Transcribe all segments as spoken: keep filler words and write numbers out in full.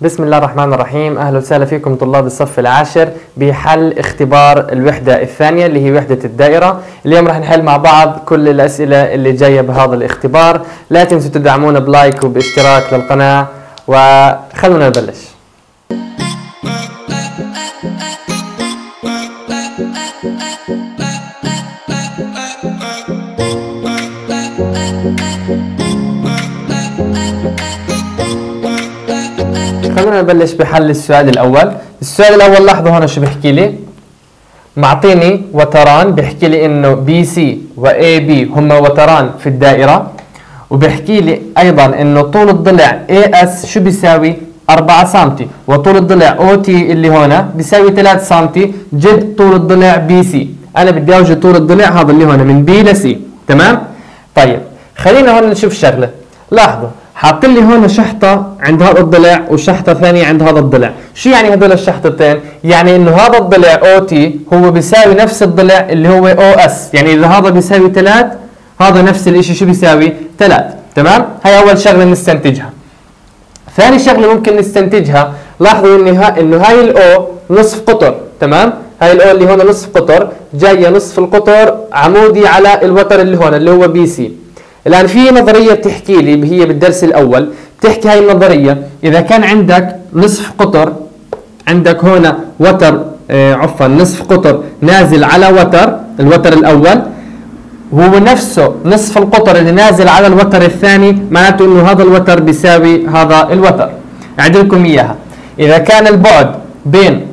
بسم الله الرحمن الرحيم. أهلا وسهلا فيكم طلاب الصف العاشر بحل اختبار الوحدة الثانية اللي هي وحدة الدائرة. اليوم راح نحل مع بعض كل الأسئلة اللي جاية بهذا الاختبار. لا تنسوا تدعمونا بلايك وباشتراك للقناة، وخلونا نبلش. خلونا نبلش بحل السؤال الأول. السؤال الأول لاحظوا هون شو بحكي لي. معطيني وتران، بحكي لي إنه بي سي و إيه بي هما وتران في الدائرة، وبحكي لي أيضا إنه طول الضلع إيه إس شو بيساوي أربعة سنتي، وطول الضلع أو تي اللي هون بيساوي ثلاثة سنتي جد طول الضلع بي سي. أنا بدي أوجد طول الضلع هذا اللي هون من بي لسي، تمام؟ طيب خلينا هون نشوف شغلة. لاحظوا حاط لي هون شحطة عند هذا الضلع وشحطة ثانية عند هذا الضلع. شو يعني هذول الشحطتين؟ يعني انه هذا الضلع او تي هو بيساوي نفس الضلع اللي هو او اس، يعني اذا هذا بيساوي ثلاث هذا نفس الشيء شو بيساوي ثلاث، تمام؟ هي اول شغلة نستنتجها. ثاني شغلة ممكن نستنتجها، لاحظوا انه انه هاي الاو نصف قطر، تمام؟ هاي الاو اللي هون نصف قطر جاية نصف القطر عمودي على الوتر اللي هون اللي هو بي سي. الآن في نظرية بتحكي لي، هي بالدرس الأول بتحكي هاي النظرية، إذا كان عندك نصف قطر، عندك هنا وتر آه عفوا نصف قطر نازل على وتر الوتر الأول، هو نفسه نصف القطر اللي نازل على الوتر الثاني، معناته إنه هذا الوتر بيساوي هذا الوتر. أعيد لكم إياها. إذا كان البعد بين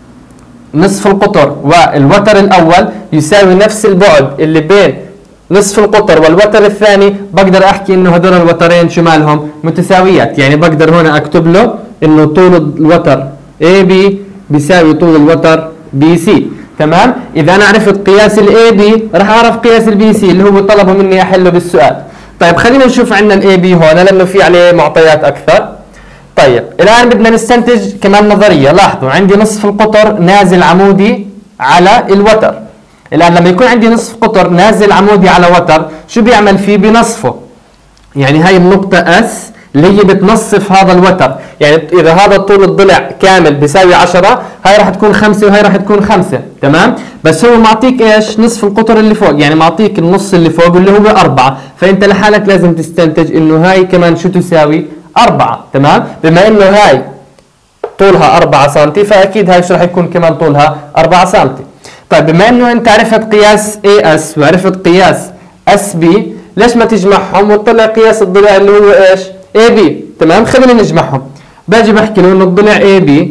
نصف القطر والوتر الأول يساوي نفس البعد اللي بين نصف القطر والوتر الثاني، بقدر احكي انه هذول الوترين شو مالهم متساويات، يعني بقدر هنا اكتب له انه طول الوتر إيه بي بيساوي طول الوتر بي سي، تمام؟ اذا انا عرفت قياس الإيه بي راح اعرف قياس البي سي اللي هو طلبوا مني احله بالسؤال. طيب خلينا نشوف عندنا الإيه بي هون لانه في عليه معطيات اكثر. طيب الان بدنا نستنتج كمان نظريه. لاحظوا عندي نصف القطر نازل عمودي على الوتر. الآن لما يكون عندي نصف قطر نازل عمودي على وتر شو بيعمل فيه؟ بنصفه. يعني هاي النقطة اس اللي هي بتنصف هذا الوتر، يعني إذا هذا طول الضلع كامل بيساوي عشرة، هاي راح تكون خمسة وهي راح تكون خمسة، تمام؟ بس هو معطيك ايش؟ نصف القطر اللي فوق، يعني معطيك النص اللي فوق اللي هو أربعة، فأنت لحالك لازم تستنتج إنه هاي كمان شو تساوي؟ أربعة، تمام؟ بما إنه هاي طولها أربعة سنتي فأكيد هاي شو راح يكون كمان طولها أربعة سنتي. طيب بما انه انت عرفت قياس إيه إس وعرفت قياس إس بي، ليش ما تجمعهم وتطلع قياس الضلع اللي هو ايش؟ إيه بي، تمام؟ خلينا نجمعهم. باجي بحكي له انه الضلع إيه بي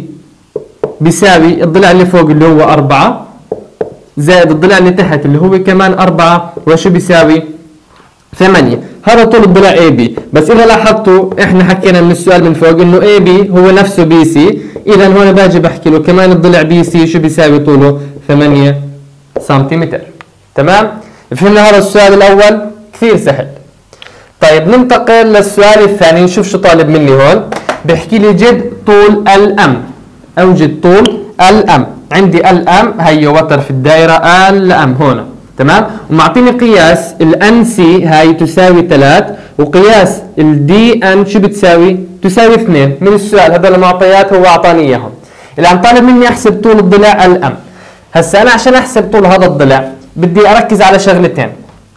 بيساوي الضلع اللي فوق اللي هو أربعة زائد الضلع اللي تحت اللي هو كمان أربعة، وشو بيساوي؟ ثمانية. هذا طول الضلع إيه بي، بس إذا لاحظتوا إحنا حكينا من السؤال من فوق إنه إيه بي هو نفسه بي سي، إذا هون باجي بحكي له كمان الضلع بي سي شو بيساوي طوله؟ ثمانية سنتيمتر، تمام؟ فهمنا هذا السؤال الأول كثير سهل. طيب ننتقل للسؤال الثاني، نشوف شو طالب مني هون. بحكي لي جد طول الأم، أوجد طول الأم. عندي الأم هي وتر في الدائرة الأم هون، تمام؟ ومعطيني قياس الأن سي هاي تساوي ثلاثة، وقياس الدي أن شو بتساوي؟ تساوي اثنين. من السؤال هذول المعطيات هو أعطاني إياهم. الآن طالب مني أحسب طول الضلع الأم. هسا أنا عشان أحسب طول هذا الضلع بدي أركز على شغلتين.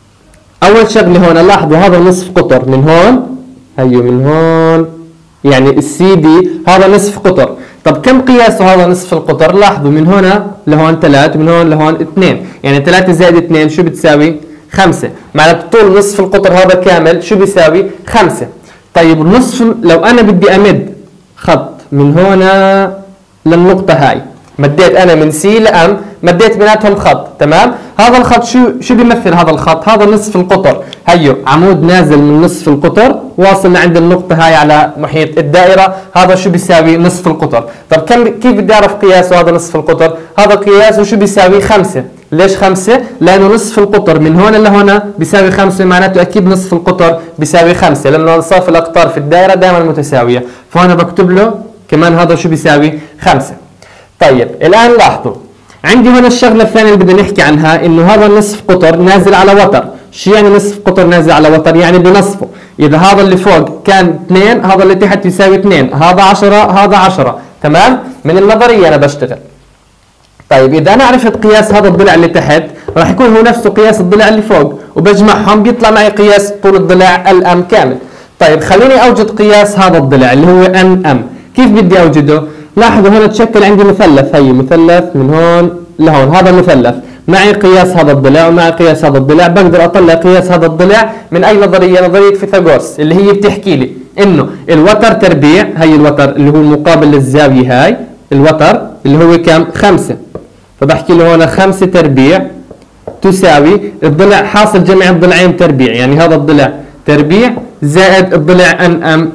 أول شغلة هون لاحظوا هذا نصف قطر من هون، هيو من هون، يعني السي دي هذا نصف قطر. طب كم قياسه هذا نصف القطر؟ لاحظوا من هنا لهون ثلاثة ومن هون لهون اثنين، يعني ثلاثة زائد اثنين شو بتساوي؟ خمسة. معناته طول نصف القطر هذا كامل شو بيساوي؟ خمسة. طيب النصف لو أنا بدي أمد خط من هنا للنقطة هاي، مديت انا من سي لام، مديت بيناتهم خط، تمام؟ هذا الخط شو شو بيمثل هذا الخط؟ هذا نصف القطر، هيو عمود نازل من نصف القطر واصل لعند النقطة هاي على محيط الدائرة، هذا شو بيساوي؟ نصف القطر. طب كم كيف بدي اعرف قياسه هذا نصف القطر؟ هذا قياسه شو بيساوي؟ خمسة. ليش خمسة؟ لأنه نصف القطر من هون لهون بيساوي خمسة، معناته أكيد نصف القطر بيساوي خمسة، لأنه أنصاف الأقطار في الدائرة دائما متساوية، فهنا بكتب له كمان هذا شو بيساوي؟ خمسة. طيب الآن لاحظوا عندي هنا الشغلة الثانية اللي بدنا نحكي عنها، إنه هذا النصف قطر نازل على وتر، شو يعني نصف قطر نازل على وتر؟ يعني بنصفه. اذا هذا اللي فوق كان اثنين، هذا اللي تحت يساوي اثنين، هذا عشرة، هذا عشرة. تمام؟ من النظريه انا بشتغل. طيب اذا انا عرفت قياس هذا الضلع اللي تحت راح يكون هو نفسه قياس الضلع اللي فوق، وبجمعهم بيطلع معي قياس طول الضلع الام كامل. طيب خليني اوجد قياس هذا الضلع اللي هو ان ام. كيف بدي اوجده؟ لاحظوا هنا تشكل عندي مثلث، هي مثلث من هون لهون، هذا مثلث، معي قياس هذا الضلع ومعي قياس هذا الضلع. بقدر اطلع قياس هذا الضلع من اي نظريه؟ نظريه فيثاغورس اللي هي بتحكي لي انه الوتر تربيع، هي الوتر اللي هو مقابل للزاويه، هاي الوتر اللي هو كم؟ خمسة. فبحكي له هنا خمسة تربيع تساوي الضلع حاصل جمع الضلعين تربيع، يعني هذا الضلع تربيع زائد الضلع ان ام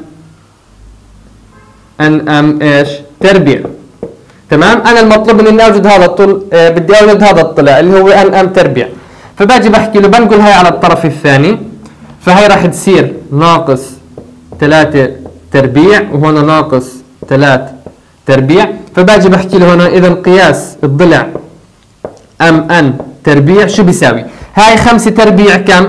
ان ام ايش؟ تربيع. تمام؟ انا المطلوب مني اني اوجد هذا الطول، آه بدي اوجد هذا الضلع اللي هو ان ام تربيع. فباجي بحكي له بنقل هاي على الطرف الثاني، فهي راح تصير ناقص ثلاثة تربيع وهنا ناقص ثلاثة تربيع. فباجي بحكي له هنا اذا قياس الضلع ام ان تربيع شو بيساوي؟ هاي خمسة تربيع كم؟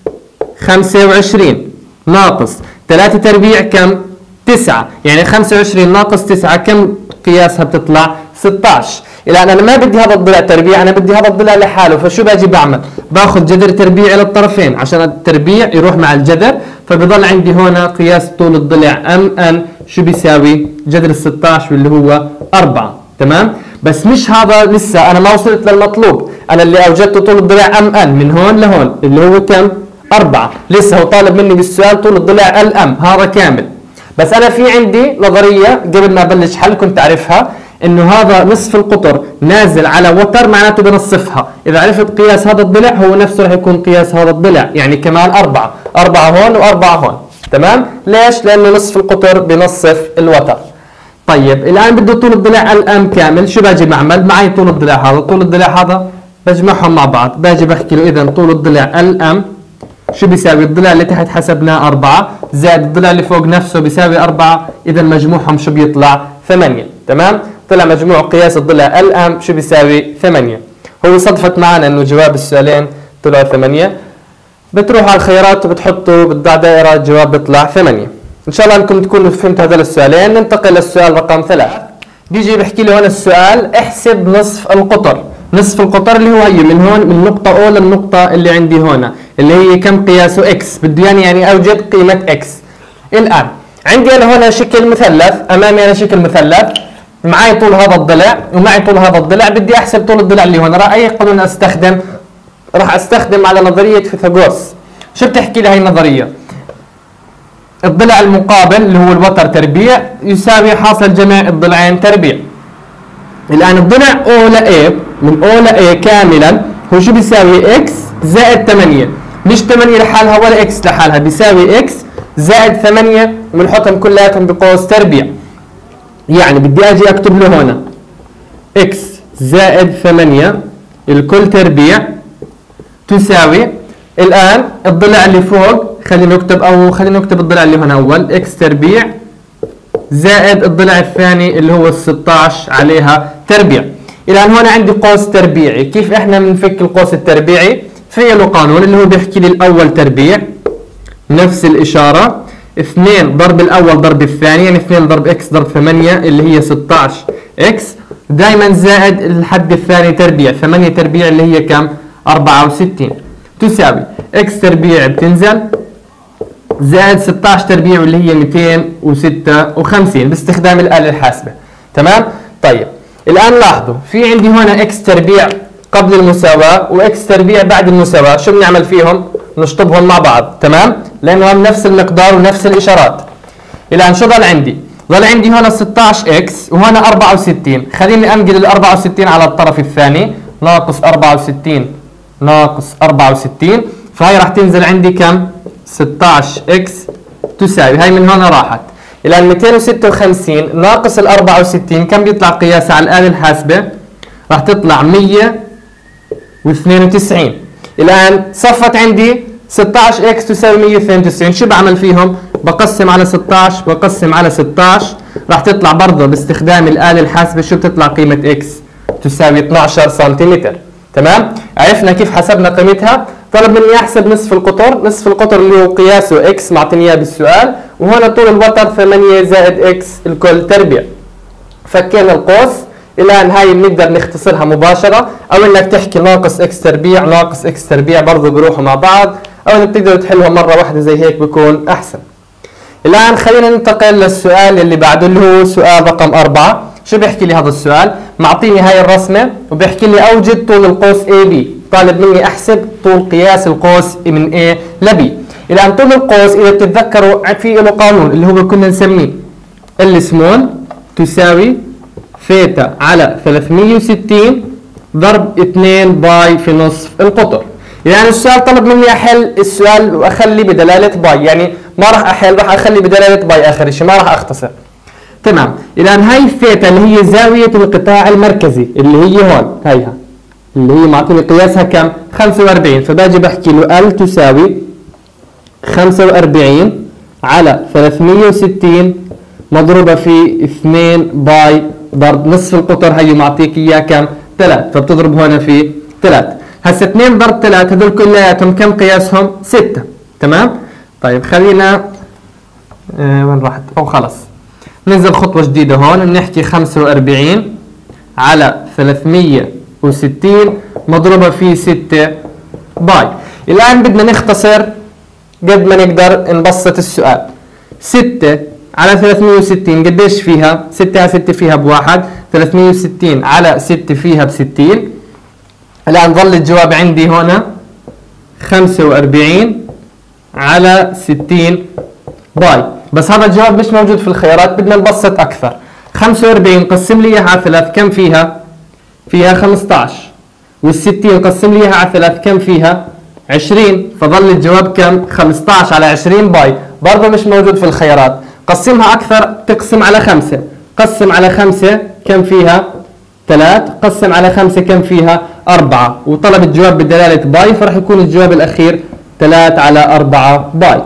خمسة وعشرين ناقص ثلاثة تربيع كم؟ تسعة، يعني خمسة وعشرين ناقص تسعة كم قياسها بتطلع؟ ستة عشر. الان انا ما بدي هذا الضلع تربيع، انا بدي هذا الضلع لحاله. فشو باجي بعمل؟ باخذ جذر تربيع الى الطرفين عشان التربيع يروح مع الجذر، فبضل عندي هنا قياس طول الضلع ام ان شو بيساوي؟ جذر ال ستة عشر واللي هو أربعة. تمام؟ بس مش هذا لسه، انا ما وصلت للمطلوب. انا اللي اوجدته طول الضلع ام ان من هون لهون اللي هو كم؟ أربعة. لسه هو طالب مني بالسؤال طول الضلع الام، هذا كامل. بس انا في عندي نظريه قبل ما ابلش حل كنت اعرفها، انه هذا نصف القطر نازل على وتر معناته بنصفها. اذا عرفت قياس هذا الضلع هو نفسه راح يكون قياس هذا الضلع، يعني كمان أربعة، أربعة هون وأربعة هون. تمام؟ ليش؟ لانه نصف القطر بنصف الوتر. طيب الان بده طول الضلع الام كامل، شو باجي بعمل؟ معي طول الضلع هذا، طول الضلع هذا بجمعهم مع بعض. باجي بحكي له اذا طول الضلع الام شو بيساوي؟ الضلع اللي تحت حسبناه أربعة زائد الضلع اللي فوق نفسه بيساوي أربعة، إذا مجموعهم شو بيطلع؟ ثمانية. تمام؟ طلع مجموع قياس الضلع الأم شو بيساوي؟ ثمانية. هو صدفت معنا إنه جواب السؤالين طلعوا ثمانية. بتروحوا على الخيارات وبتحطوا بتضع دائرة الجواب بيطلع ثمانية. إن شاء الله أنكم تكونوا فهمتوا هذول السؤالين. ننتقل للسؤال رقم ثلاث. بيجي بحكي لي هون السؤال احسب نصف القطر. نصف القطر اللي هو هي من هون من النقطة أو للنقطة اللي عندي هون اللي هي كم قياسه اكس، بده يعني يعني اوجد قيمة اكس. الآن عندي أنا هنا شكل مثلث، أمامي أنا شكل مثلث، معي طول هذا الضلع ومعي طول هذا الضلع، بدي أحسب طول الضلع اللي هون. راح أي قانون أستخدم؟ راح أستخدم على نظرية فيثاغورس. شو بتحكي لي هي النظرية؟ الضلع المقابل اللي هو الوتر تربيع يساوي حاصل جمع الضلعين تربيع. الآن الضلع O ل A من O ل A كاملا هو شو بيساوي؟ اكس زائد ثمانية، مش ثمانية لحالها ولا اكس لحالها، بيساوي اكس زائد ثمانية وبنحطهم كلياتهم بقوس تربيع. يعني بدي اجي اكتب له هنا اكس زائد ثمانية الكل تربيع تساوي الان الضلع اللي فوق خلينا نكتب او خلينا نكتب الضلع اللي هنا اول اكس تربيع زائد الضلع الثاني اللي هو ال ستة عشر عليها تربيع. الان هون عندي قوس تربيعي، كيف احنا بنفك القوس التربيعي؟ في له قانون اللي هو بيحكي لي الاول تربيع نفس الاشاره، اثنين ضرب الاول ضرب الثاني، يعني اثنين ضرب اكس ضرب ثمانية اللي هي ستة عشر اكس دائما زائد الحد الثاني تربيع، ثمانية تربيع اللي هي كم؟ أربعة وستين تساوي اكس تربيع بتنزل زائد ستة عشر تربيع واللي هي مئتين وستة وخمسين باستخدام الآلة الحاسبة. تمام؟ طيب الآن لاحظوا في عندي هنا اكس تربيع قبل المساواة واكس تربيع بعد المساواة، شو بنعمل فيهم؟ نشطبهم مع بعض. تمام؟ لأنهم نفس المقدار ونفس الإشارات. الآن شو ضل عندي؟ ضل عندي هنا ستة عشر اكس وهنا أربعة وستين، خليني أنقل ال أربعة وستين على الطرف الثاني، ناقص أربعة وستين ناقص أربعة وستين، فهي راح تنزل عندي كم؟ ستة عشر اكس تساوي، هاي من هنا راحت. الآن مئتين وستة وخمسين ناقص ال أربعة وستين كم بيطلع قياسها على الآلة الحاسبة؟ راح تطلع مئة واثنين وتسعين. الآن صفت عندي ستة عشر اكس تساوي مئة واثنين وتسعين، شو بعمل فيهم؟ بقسم على ستة عشر بقسم على ستة عشر، راح تطلع برضه باستخدام الآلة الحاسبة شو بتطلع قيمة اكس؟ تساوي اثني عشر سنتيمتر. تمام؟ عرفنا كيف حسبنا قيمتها؟ طلب مني احسب نصف القطر، نصف القطر اللي هو قياسه اكس معطيني اياه بالسؤال، وهنا طول الوتر ثمانية زائد اكس الكل تربيع. فكينا القوس، الان هاي بنقدر نختصرها مباشره، او انك تحكي ناقص اكس تربيع ناقص اكس تربيع برضه بيروحوا مع بعض، او انك تقدروا تحلهم مره واحده زي هيك بيكون احسن. الان خلينا ننتقل للسؤال اللي بعده اللي هو سؤال رقم أربعة. شو بيحكي لي هذا السؤال؟ معطيني هاي الرسمه وبيحكي لي اوجد طول القوس اي بي، طالب مني احسب طول قياس القوس من A ل B. الان طول القوس اذا بتتذكروا في له قانون اللي هو كنا نسميه ال سمول تساوي ثيتا على ثلاثمية وستين ضرب اثنين باي في نصف القطر. يعني السؤال طلب مني احل السؤال واخلي بدلاله باي، يعني ما راح احل، راح اخلي بدلاله باي اخر شيء، ما راح اختصر. تمام. الان هاي الثيتا اللي هي زاويه القطاع المركزي اللي هي هون، هيها اللي هي معطيني قياسها كم؟ خمسة وأربعين، فباجي بحكي له ال تساوي خمسة وأربعين على ثلاثمية وستين مضروبه في اثنين باي ضرب نصف القطر، هي معطيك اياه كم؟ ثلاثة، فبتضرب هون في ثلاثة. هسه اثنين ضرب ثلاثة هذول كلياتهم كم قياسهم؟ ستة. تمام؟ طيب خلينا آه وين راحت؟ او خلص ننزل خطوة جديدة هون، بنحكي خمسة وأربعين على ثلاثمية وستين مضروبة في ستة باي. الآن بدنا نختصر قد ما نقدر نبسط السؤال. ستة على ثلاثمية وستين قديش فيها؟ ستة على ستة فيها بواحد، ثلاثمية وستين على ستة فيها بستين. الآن ظل الجواب عندي هنا خمسة وأربعين على ستين باي، بس هذا الجواب مش موجود في الخيارات، بدنا نبسط أكثر. خمسة وأربعين قسم لي إياها على ثلاث كم فيها؟ فيها خمسة عشر، والستين قسم لي إياها على ثلاث كم فيها؟ عشرين، فظل الجواب كم؟ خمسة عشر على عشرين باي، برضه مش موجود في الخيارات. قسمها أكثر، تقسم على خمسة، قسم على خمسة كم فيها؟ ثلاث، قسم على خمسة كم فيها؟ أربعة، وطلب الجواب بدلالة باي، فرح يكون الجواب الأخير ثلاثة على أربعة باي.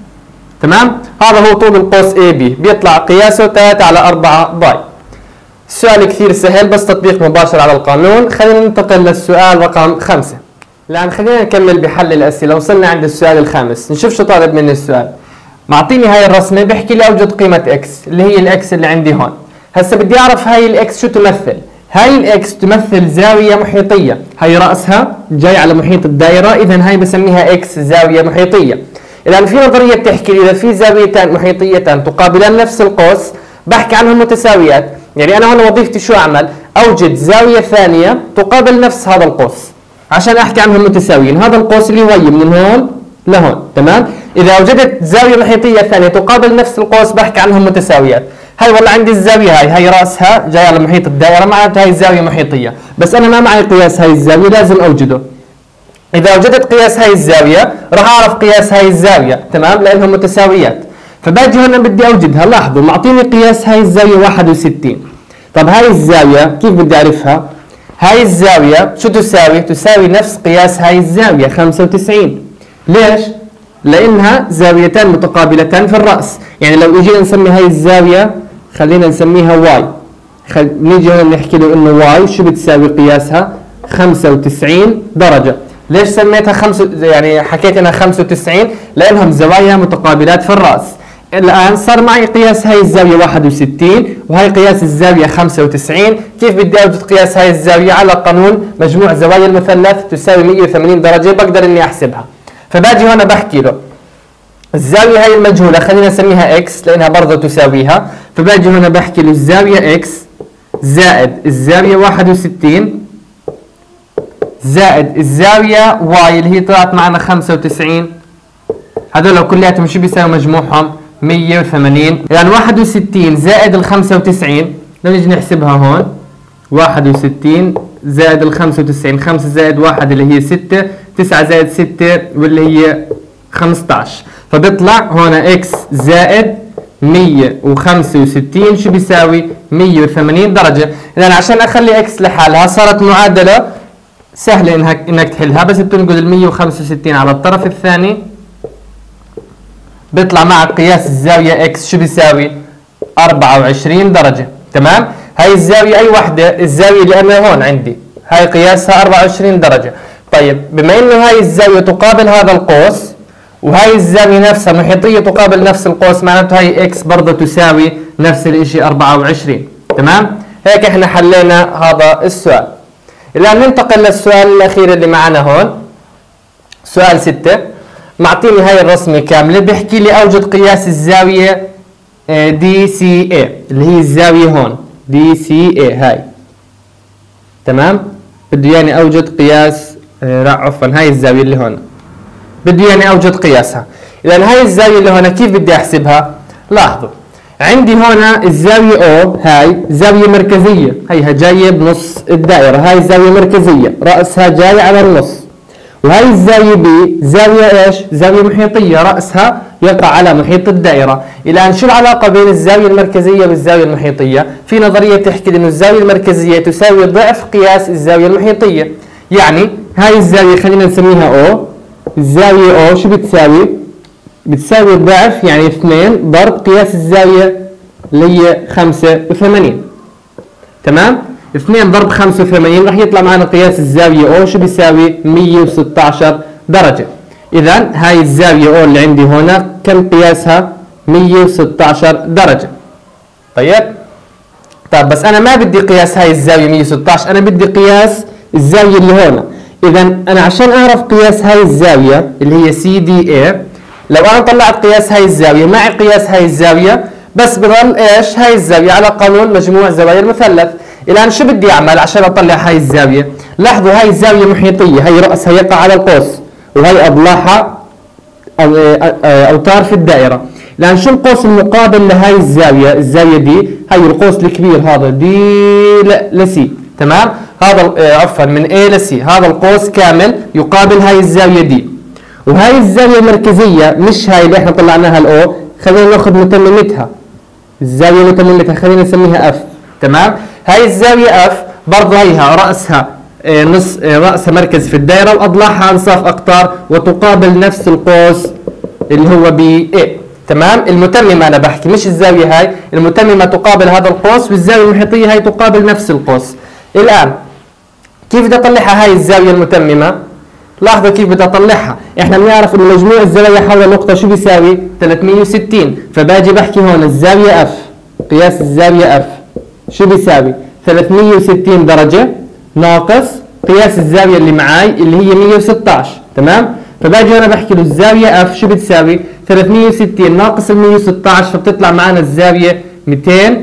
تمام؟ هذا هو طول القوس اي بي، بيطلع قياسه ثلاثة على أربعة باي. السؤال كثير سهل بس تطبيق مباشر على القانون. خلينا ننتقل للسؤال رقم خمسة. الآن خلينا نكمل بحل الأسئلة، وصلنا عند السؤال الخامس، نشوف شو طالب مني السؤال. معطيني هاي الرسمة بيحكي لي أوجد قيمة اكس اللي هي الاكس اللي عندي هون. هسا بدي أعرف هاي الاكس شو تمثل؟ هاي الاكس تمثل زاوية محيطية، هاي رأسها جاي على محيط الدائرة، إذا هاي بسميها اكس زاوية محيطية. الآن في نظرية بتحكي لي إذا في زاويتان محيطيتان تقابلان نفس القوس بحكي عنهم متساويات، يعني أنا هون وظيفتي شو أعمل؟ أوجد زاوية ثانية تقابل نفس هذا القوس عشان أحكي عنهم متساويين. هذا القوس اللي هو من هون لهون، تمام؟ إذا وجدت زاوية محيطية ثانية تقابل نفس القوس بحكي عنهم متساويات. هاي والله عندي الزاوية هاي، هاي رأسها جاي على محيط الدائرة، معناتها هاي الزاوية محيطية، بس أنا ما معي قياس هاي الزاوية لازم أوجده. إذا وجدت قياس هاي الزاوية راح أعرف قياس هاي الزاوية، تمام؟ لأنهم متساويات. فباجي هون بدي أوجدها، لاحظوا معطيني قياس هاي الزاوية واحد وستين. طب هاي الزاوية كيف بدي أعرفها؟ هاي الزاوية شو تساوي؟ تساوي نفس قياس هاي الزاوية خمسة وتسعين. ليش؟ لأنها زاويتان متقابلتان في الرأس، يعني لو اجينا نسمي هاي الزاوية خلينا نسميها واي، خل... نيجي هون نحكي له إنه واي شو بتساوي قياسها؟ خمسة وتسعين درجة. ليش سميتها خمسة يعني حكيت انها خمسة وتسعين؟ لانهم زوايا متقابلات في الراس. الان صار معي قياس هاي الزاويه واحد وستين وهي قياس الزاويه خمسة وتسعين. كيف بدي اوجد قياس هاي الزاويه؟ على قانون مجموع زوايا المثلث تساوي مئة وثمانين درجه، بقدر اني احسبها. فباجي هنا بحكي له الزاويه هاي المجهوله خلينا نسميها اكس لانها برضه تساويها، فباجي هنا بحكي له الزاويه اكس زائد الزاويه واحد وستين زائد الزاوية واي اللي هي طلعت معنا خمسة وتسعين، هذول كلياتهم شو بيساوي مجموعهم؟ مئة وثمانين. يعني واحد وستين زائد ال خمسة وتسعين، لو نيجي نحسبها هون واحد وستين زائد ال خمسة وتسعين، خمسة زائد واحد اللي هي ستة، تسعة زائد ستة واللي هي خمسة عشر، فبيطلع هون اكس زائد مئة وخمسة وستين شو بيساوي؟ مئة وثمانين درجة. إذا عشان أخلي اكس لحالها صارت معادلة سهلة انك انك تحلها، بس بتنقل ال مئة وخمسة وستين على الطرف الثاني بيطلع معك قياس الزاوية اكس شو بيساوي؟ أربعة وعشرين درجة، تمام؟ هاي الزاوية أي وحدة، الزاوية اللي أنا هون عندي هاي قياسها أربعة وعشرين درجة. طيب بما انه هاي الزاوية تقابل هذا القوس وهاي الزاوية نفسها محيطية تقابل نفس القوس، معناته هاي اكس برضه تساوي نفس الاشي أربعة وعشرين. تمام؟ هيك احنا حلينا هذا السؤال. الآن ننتقل للسؤال الأخير اللي معنا هون. سؤال ستة، معطيني هاي الرسمة كاملة، بيحكي لي أوجد قياس الزاوية دي سي اي اللي هي الزاوية هون دي سي اي هاي. تمام؟ بده يعني أوجد قياس لا عفوا هاي الزاوية اللي هون بده يعني أوجد قياسها. إذا هاي الزاوية اللي هون كيف بدي أحسبها؟ لاحظوا عندي هون الزاوية او هاي زاوية مركزية، هيها جاية بنص الدائرة، هاي زاوية مركزية رأسها جاي على النص، وهي الزاوية بي زاوية ايش؟ زاوية محيطية رأسها يقع على محيط الدائرة. الآن شو العلاقة بين الزاوية المركزية والزاوية المحيطية؟ في نظرية تحكي إنه الزاوية المركزية تساوي ضعف قياس الزاوية المحيطية. يعني هاي الزاوية خلينا نسميها او، الزاوية او شو بتساوي؟ بتساوي ضعف يعني اثنين ضرب قياس الزاوية اللي هي خمسة وثمانين. تمام؟ اثنين ضرب خمسة وثمانين راح يطلع معنا قياس الزاوية او شو بيساوي؟ مية وستة عشر درجة. إذا هاي الزاوية او اللي عندي هنا كم قياسها؟ مية وستة عشر درجة. طيب؟ طيب بس أنا ما بدي قياس هاي الزاوية مية وستة عشر، أنا بدي قياس الزاوية اللي هنا. إذا أنا عشان أعرف قياس هاي الزاوية اللي هي سي دي اي، لو أنا طلعت قياس هاي الزاوية معي قياس هاي الزاوية، بس بضل ايش؟ هاي الزاوية على قانون مجموع زوايا المثلث. الآن شو بدي أعمل عشان أطلع هاي الزاوية؟ لاحظوا هاي الزاوية محيطية، هاي رأسها يقع على القوس، وهي أضلاعها أوتار في الدائرة. الآن شو القوس المقابل لهاي الزاوية؟ الزاوية دي، هاي القوس الكبير هذا دي لسي. تمام؟ هذا عفوا من A ل C، هذا القوس كامل يقابل هاي الزاوية دي. وهاي الزاوية المركزية مش هاي اللي احنا طلعناها الأو، خلينا ناخذ متممتها. الزاوية متممتها خلينا نسميها اف. تمام؟ هاي الزاوية اف برضه هيها رأسها اه نص اه رأسها مركز في الدائرة وأضلاعها أنصاف أقطار وتقابل نفس القوس اللي هو ب A. تمام؟ المتممة أنا بحكي مش الزاوية هاي، المتممة تقابل هذا القوس والزاوية المحيطية هاي تقابل نفس القوس. الآن كيف بدي أطلعها هاي الزاوية المتممة؟ لاحظوا كيف بدي أطلعها، إحنا بنعرف إنه مجموع الزوايا حول النقطة شو بيساوي؟ ثلاثمية وستين، فباجي بحكي هون الزاوية اف، قياس الزاوية اف شو بيساوي؟ ثلاثمية وستين درجة ناقص قياس الزاوية اللي معاي اللي هي مية وستة عشر. تمام؟ فباجي أنا بحكي له الزاوية اف شو بتساوي؟ ثلاثمية وستين ناقص ال مية وستة عشر، فبتطلع معنا الزاوية مئتين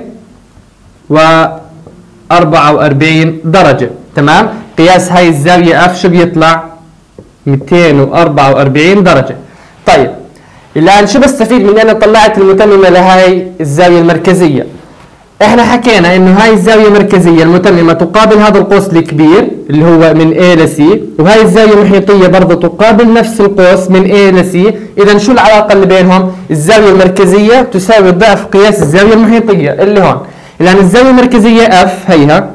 وأربعة وأربعين درجة. تمام؟ قياس هاي الزاوية اف شو بيطلع؟ مئتين وأربعة وأربعين درجة. طيب الآن شو بستفيد من أنا طلعت المتممة لهاي الزاوية المركزية؟ احنا حكينا انه هاي الزاوية المركزية المتممة تقابل هذا القوس الكبير اللي هو من A ل C، وهاي الزاوية المحيطية برضه تقابل نفس القوس من A ل C. إذا شو العلاقة اللي بينهم؟ الزاوية المركزية تساوي ضعف قياس الزاوية المحيطية اللي هون. الآن الزاوية المركزية F هيها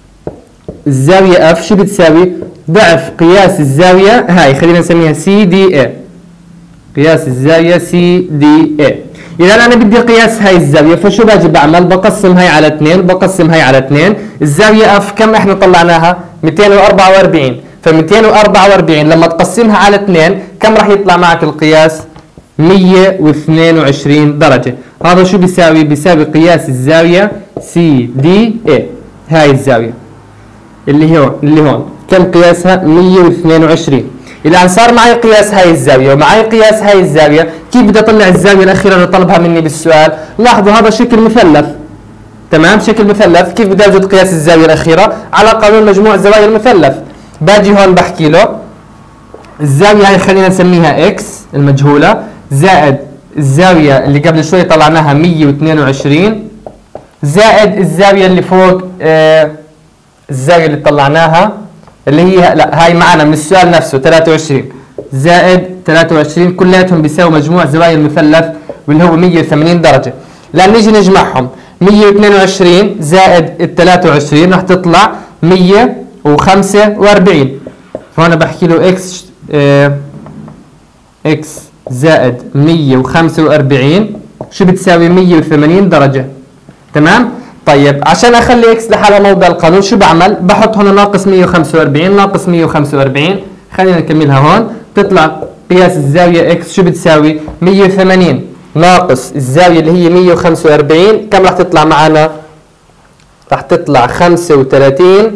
الزاوية F شو بتساوي؟ ضعف قياس الزاوية هاي خلينا نسميها سي دي اي، قياس الزاوية سي دي اي. إذا أنا بدي قياس هاي الزاوية فشو باجي بعمل؟ بقسم هاي على اثنين، بقسم هاي على اثنين، الزاوية اف كم احنا طلعناها؟ مئتين وأربعة وأربعين، ف مئتين وأربعة وأربعين لما تقسمها على اثنين كم راح يطلع معك القياس؟ مية واثنين وعشرين درجة. هذا شو بيساوي؟ بيساوي قياس الزاوية سي دي اي، هاي الزاوية اللي هون اللي هون كم قياسها؟ مية واثنين وعشرين. الآن صار معي قياس هاي الزاوية ومعي قياس هاي الزاوية، كيف بدي أطلع الزاوية الأخيرة اللي طلبها مني بالسؤال؟ لاحظوا هذا شكل مثلث. تمام؟ شكل مثلث، كيف بدي أوجد قياس الزاوية الأخيرة؟ على قانون مجموع زوايا المثلث. باجي هون بحكي له الزاوية هاي خلينا نسميها إكس المجهولة زائد الزاوية اللي قبل شوي طلعناها مية واثنين وعشرين زائد الزاوية اللي فوق آه الزاوية اللي طلعناها اللي هي لا هاي معنا من السؤال نفسه ثلاثة وعشرين زائد ثلاثة وعشرين كلياتهم بيساوي مجموع زوايا المثلث واللي هو مية وثمانين درجة. لأن نيجي نجمعهم مية واثنين وعشرين زائد ال ثلاثة وعشرين راح تطلع مية وخمسة وأربعين. فهنا بحكي له اكس اه اكس زائد مية وخمسة وأربعين شو بتساوي؟ مية وثمانين درجة. تمام؟ طيب عشان اخلي اكس لحالها موضع القانون شو بعمل؟ بحط هنا ناقص مية وخمسة وأربعين ناقص مية وخمسة وأربعين خلينا نكملها هون. تطلع قياس الزاوية إكس شو بتساوي؟ مية وثمانين ناقص الزاوية اللي هي مية وخمسة وأربعين، كم راح تطلع معنا؟ راح تطلع خمسة وثلاثين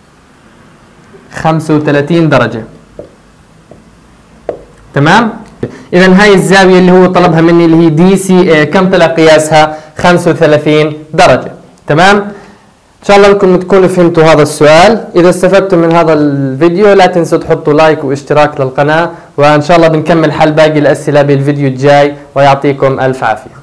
خمسة وثلاثين درجة. تمام؟ إذا هاي الزاوية اللي هو طلبها مني اللي هي دي سي اي، كم طلع قياسها؟ خمسة وثلاثين درجة. تمام؟ إن شاء الله انكم تكونوا فهمتوا هذا السؤال. إذا استفدتم من هذا الفيديو لا تنسوا تحطوا لايك واشتراك للقناة، وإن شاء الله بنكمل حل باقي الأسئلة بالفيديو الجاي، ويعطيكم ألف عافية.